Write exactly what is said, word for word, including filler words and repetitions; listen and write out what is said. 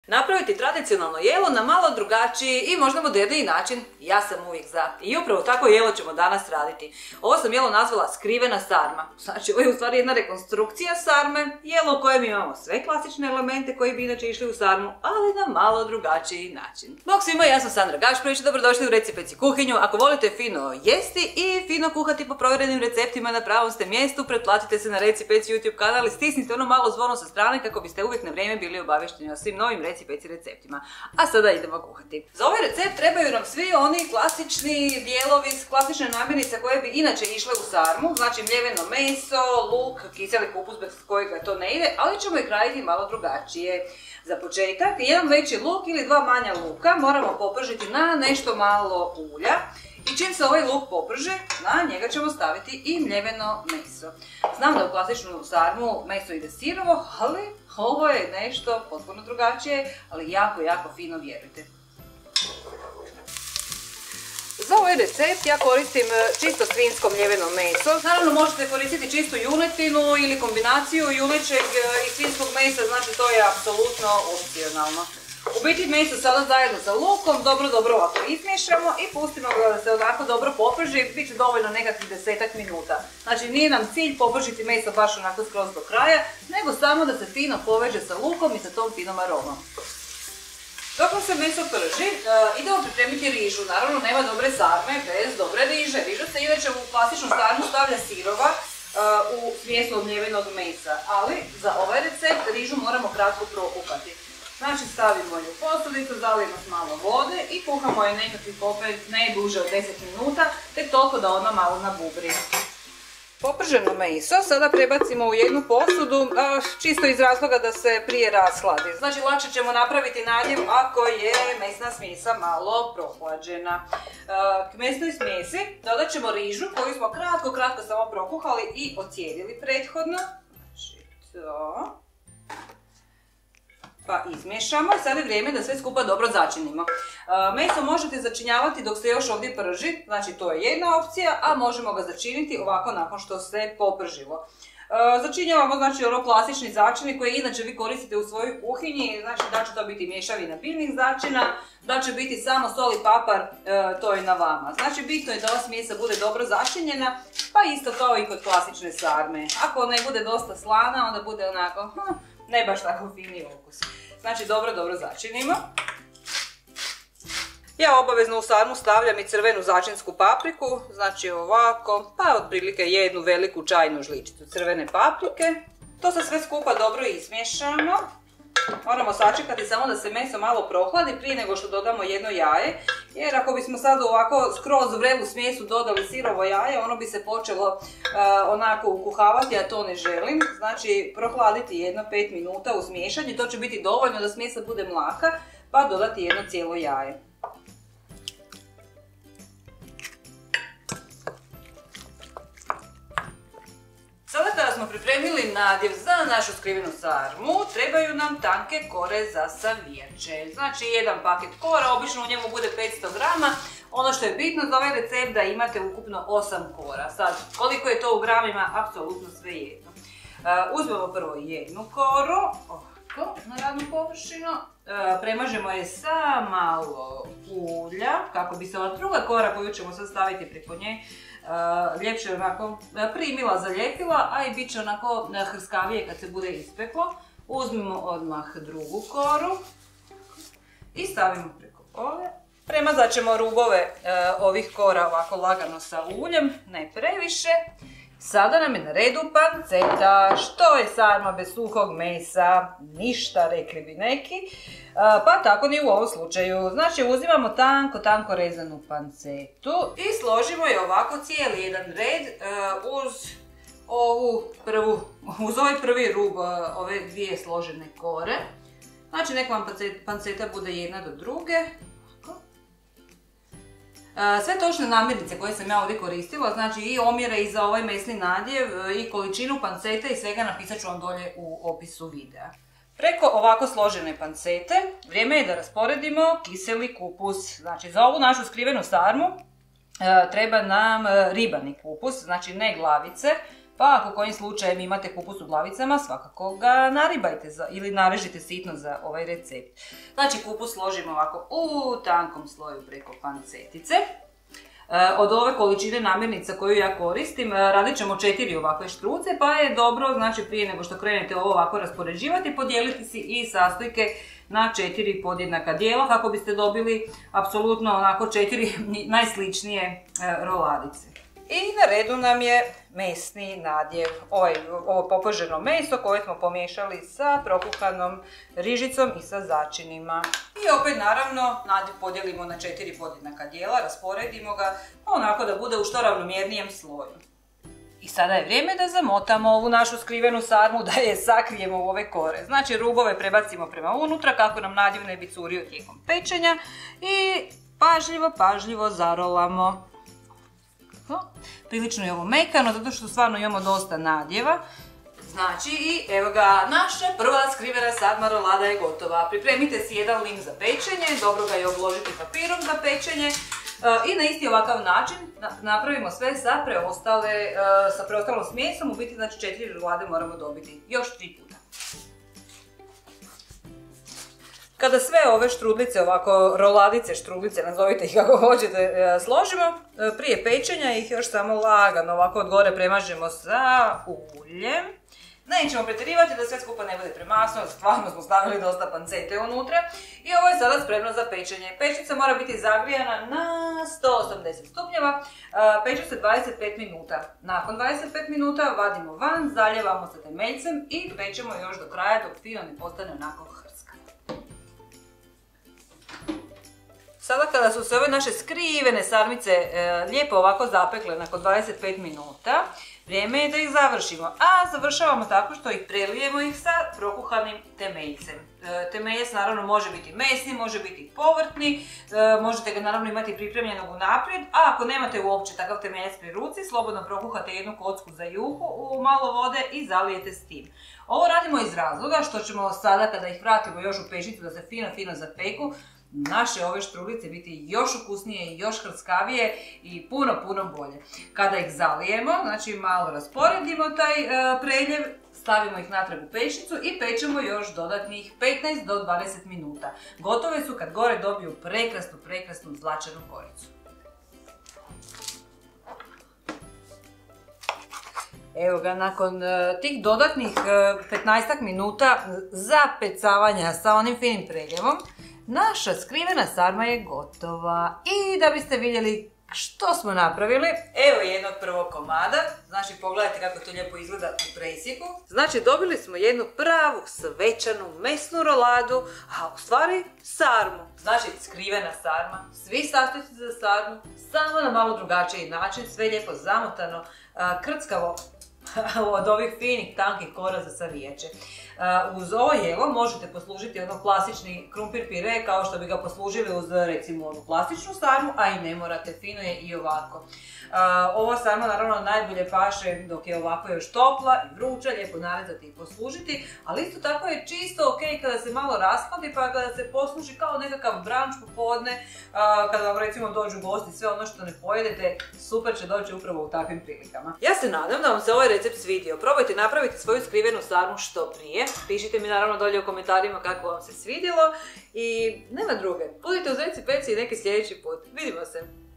Napraviti tradicionalno jelo na malo drugačiji i možda moderniji način, ja sam uvijek za. I upravo tako jelo ćemo danas raditi. Ovo sam jelo nazvala skrivena sarma. Znači, ovo je u stvari jedna rekonstrukcija sarme, jelo u kojem imamo sve klasične elemente koji bi inače išli u sarmu, ali na malo drugačiji način. Bog svima, ja sam Sandra Gašparić, dobrodošli u Recipeci kuhinju. Ako volite fino jesti i fino kuhati po provjerenim receptima, na pravom ste mjestu, pretplatite se na Recipeci YouTube kanal i stisnite ono malo zvono sa strane kako biste uvijek na vrijeme bili obavješteni o svim novim Recipeci receptima. A sada idemo kuhati. Za ovaj recept trebaju nam svi oni klasični dijelovi, klasične namirnice koje bi inače išle u sarmu, znači mljeveno meso, luk, kiseli kupus bez kojega to ne ide, ali ćemo ih raditi malo drugačije. Za početak, jedan veći luk ili dva manja luka moramo popržiti na nešto malo ulja. I čim se ovaj luk poprže, na njega ćemo staviti i mljeveno meso. Znam da u klasičnu sarmu meso ide sirovo, ali ovo je nešto potpuno drugačije, ali jako, jako fino, vjerujte. Za ovaj recept ja koristim čisto svinjsko mljeveno meso. Naravno možete koristiti čistu junetinu ili kombinaciju junećeg i svinjskog mesa, znači to je apsolutno opcionalno. U biti meso sada zajedno sa lukom dobro, dobro ovako izmiješamo i pustimo ga da se onako dobro poprži, bit će dovoljno nekakvih desetak minuta. Znači nije nam cilj popržiti meso baš onako skroz do kraja, nego samo da se fino poveže sa lukom i sa tom finom aromom. Dok se meso prži, idemo pripremiti rižu. Naravno nema dobre sarme bez dobre riže. Riža se inače u klasičnu sarmu stavlja sirova u smjesu od mljevenog mesa, ali za ovaj recept rižu moramo kratko prokuhati. Znači stavimo ju u posudicu, zalijemo s malo vode i kuhamo je nekakvih opet ne duže od deset minuta, tek toliko da ona malo nabubri. Poprženo meso sada prebacimo u jednu posudu, čisto iz razloga da se prije rashladi. Znači lakše ćemo napraviti nadjev ako je mesna smjesa malo prohlađena. K mesnoj smjesi dodat ćemo rižu koju smo kratko, kratko samo prokuhali i ocijedili prethodno. Znači to... Pa izmiješamo i sada je vrijeme da sve skupa dobro začinimo. Meso možete začinjavati dok se još ovdje prži, znači to je jedna opcija, a možemo ga začiniti ovako nakon što se popržilo. Začinjavamo znači ono klasični začini koji inače vi koristite u svojoj kuhinji, znači da će to biti mješavina biljnih začina, da će biti samo sol i papar, to je na vama. Znači bitno je da ova smjesa bude dobro začinjena, pa isto kao i kod klasične sarme. Ako ne bude dosta slana, onda bude onako... Hm, ne baš tako fini okus. Znači dobro, dobro začinimo. Ja obavezno u sarmu stavljam i crvenu začinsku papriku, znači ovako, pa otprilike jednu veliku čajnu žličicu crvene paprike. To se sve skupa dobro izmiješamo. Moramo sačekati samo da se meso malo prohladi prije nego što dodamo jedno jaje, jer ako bismo sad ovako skroz u vrelu smjesu dodali sirovo jaje, ono bi se počelo uh, onako ukuhavati, a to ne želim. Znači prohladiti jedno pet minuta uz miješanje, to će biti dovoljno da smjesa bude mlaka, pa dodati jedno cijelo jaje. Sada kada smo pripremili nadjev za našu skrivenu sarmu, trebaju nam tanke kore za savijače. Znači jedan paket kora, obično u njemu bude petsto grama. Ono što je bitno za ovaj recept da imate ukupno osam kora. Sad, koliko je to u gramima, apsolutno svejedno. Uzmemo prvo jednu koru, ovako, na radnu površinu. Premažemo je sa malo ulja, kako bi se ova druga kora koju ćemo sad staviti preko nje ljepše onako primila, zaljepila, a i bit će onako hrskavije kad se bude ispeklo. Uzmimo odmah drugu koru i stavimo preko ove. Premazat ćemo rubove ovih kora ovako lagano sa uljem, ne previše. Sada nam je na redu panceta. Što je sarma bez suhog mesa? Ništa, rekli bi neki. Pa tako ni u ovom slučaju. Znači uzimamo tanko, tanko rezanu pancetu i složimo je ovako cijeli jedan red uz ovu prvu, uz ovaj prvi rub ove dvije složene kore. Znači nek vam panceta bude jedna do druge. Sve točne namirnice koje sam ja ovdje koristila, znači i omjere i za ovaj mesni nadjev i količinu pancete i svega napisat ću vam dolje u opisu videa. Preko ovako složene pancete vrijeme je da rasporedimo kiseli kupus. Znači za ovu našu skrivenu sarmu treba nam ribani kupus, znači ne glavice, Pa ako kojim slučajem imate kupus u glavicama, svakako ga naribajte za, ili narežite sitno za ovaj recept. Znači kupus složimo ovako u tankom sloju preko pancetice. Od ove količine namirnica koju ja koristim, radit ćemo četiri ovakve štruce, pa je dobro, znači prije nego što krenete ovo ovako raspoređivati, podijeliti si i sastojke na četiri podjednaka dijela kako biste dobili apsolutno onako četiri najsličnije roladice. I na redu nam je mesni nadjev, ovaj, ovo popraženo meso koje smo pomiješali sa prokuhanom rižicom i sa začinima. I opet naravno nadjev podijelimo na četiri podjednaka dijela, rasporedimo ga onako da bude u što ravnomjernijem sloju. I sada je vrijeme da zamotamo ovu našu skrivenu sarmu, da je sakrijemo u ove kore. Znači rubove prebacimo prema unutra kako nam nadjev ne bi curio tijekom pečenja i pažljivo, pažljivo zarolamo. Prilično je ovo mekano, zato što stvarno imamo dosta nadjeva. Znači i evo ga, naša prva skrivena sarma rolada je gotova. Pripremite si jedan lim za pečenje, dobro ga je obložiti papirom za pečenje. I na isti ovakav način napravimo sve sa, preostale, sa preostalom smjesom, u biti znači četiri rolade moramo dobiti, još tri puta. Kada sve ove štrudlice, ovako roladice, štrudlice, nazovite ih kako hoćete, složimo, prije pečenja ih još samo lagano ovako od gore premažemo sa uljem. Nećemo pretjerivati da sve skupa ne bude premasno, stvarno smo stavili dosta pancete unutra. I ovo je sada spremno za pečenje. Pečica mora biti zagrijana na sto osamdeset stupnjeva, peče se dvadeset pet minuta. Nakon dvadeset pet minuta vadimo van, zalijevamo sa temeljcem i pečemo još do kraja dok fino ne postane onako hrska. Sada kada su se ove naše skrivene sarmice e, lijepo ovako zapekle nakon dvadeset pet minuta, vrijeme je da ih završimo. A završavamo tako što ih prelijemo ih sa prokuhanim temeljcem. E, temeljac naravno može biti mesni, može biti povrtni, e, možete ga naravno imati pripremljenog unaprijed, a ako nemate uopće takav temeljac pri ruci, slobodno prokuhate jednu kocku za juhu u malo vode i zalijete s tim. Ovo radimo iz razloga što ćemo sada kada ih vratimo još u pećnicu da se fino fino zapeku, naše ove štrulice biti još ukusnije i još hrskavije i puno, puno bolje. Kada ih zalijemo, znači malo rasporedimo taj e, preljev, stavimo ih natrag u pećnicu i pečemo još dodatnih petnaest do dvadeset minuta. Gotove su kad gore dobiju prekrasnu, prekrasnu zlačanu koricu. Evo ga, nakon uh, tih dodatnih uh, petnaestak minuta zapecavanja sa onim finim preljevom, naša skrivena sarma je gotova. I da biste vidjeli što smo napravili, evo jednog prvog komada. Znači pogledajte kako to lijepo izgleda u presjeku. Znači dobili smo jednu pravu svečanu mesnu roladu, a u stvari sarmu. Znači skrivena sarma, svi sastojci za sarmu, samo na malo drugačiji način, sve lijepo zamotano, uh, krckavo od ovih finih, tankih kora za saviječe. Uh, uz ovo jelo možete poslužiti ono klasični krumpir pire kao što bi ga poslužili uz recimo onu klasičnu sarmu, a i ne morate, fino je i ovako. Uh, ova sarma naravno najbolje paše dok je ovako još topla i vruća, lijepo narezati i poslužiti, ali isto tako je čisto ok kada se malo raspladi pa kada se posluži kao nekakav branč popodne, uh, kada vam recimo dođu gosti, sve ono što ne pojedete, super će doći upravo u takvim prilikama. Ja se nadam da vam se ovaj recept svidio. Probajte napraviti svoju skrivenu sarmu što prije. Pišite mi naravno dolje u komentarima kako vam se svidjelo i nema druge. Budite uz Reci Peci i neki sljedeći put. Vidimo se!